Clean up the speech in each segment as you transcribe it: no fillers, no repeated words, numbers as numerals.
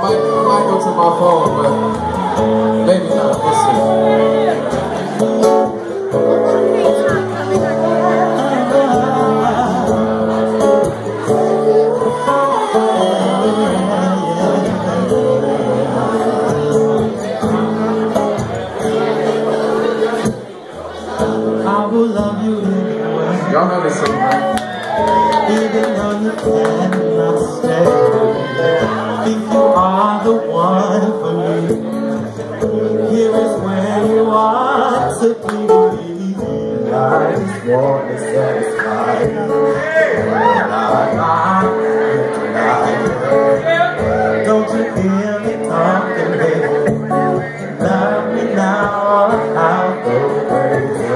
might go to my phone, but maybe not. We'll see. I will love you anyway. Y'all know this song, right? Even though you cannot stay, if you are the one for me, here is where you are to be. I just want to satisfy you. Don't you hear me talking, baby? Love me now or I'll go crazy.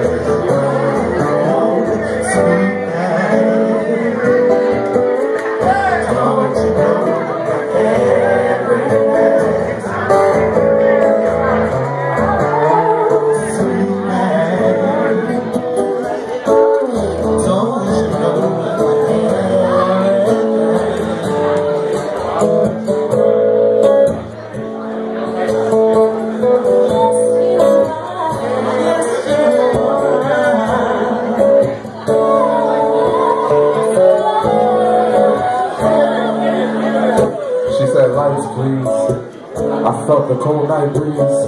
Sweet I felt the cold night breeze.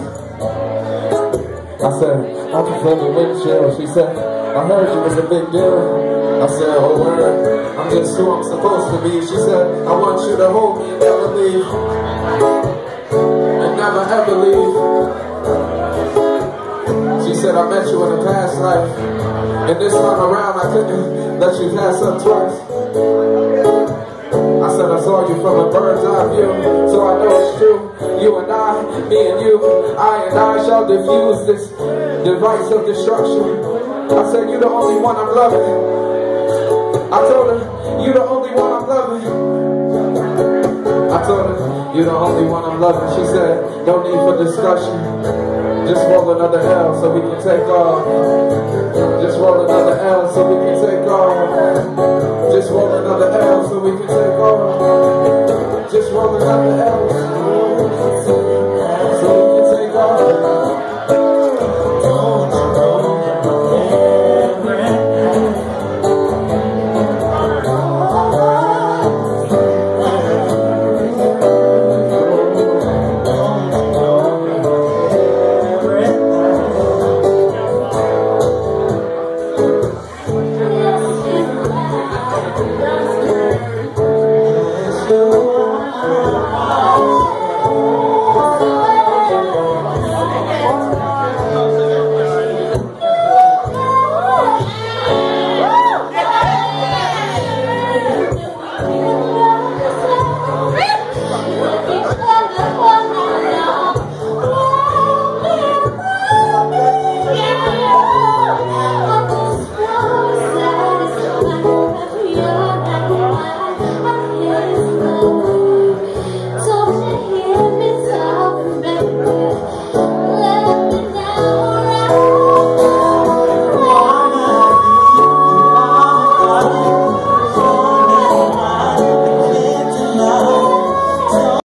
I said, I can feel the wind chill. She said, I heard you was a big deal. I said, oh word, I'm just who I'm supposed to be. She said, I want you to hold me and never leave. And never ever leave. She said, I met you in a past life. And this time around I couldn't let you pass up twice. I said I saw you from a bird's eye view, so I know it's true. You and I, me and you, I shall diffuse this device of destruction. I said you the only one I'm loving. I told her, you the only one I'm loving. I told her, you the only one I'm loving. She said, no need for discussion. Just roll another L so we can take off. Just roll another L so we can take off. Just roll another L so we can take off. Just roll another L.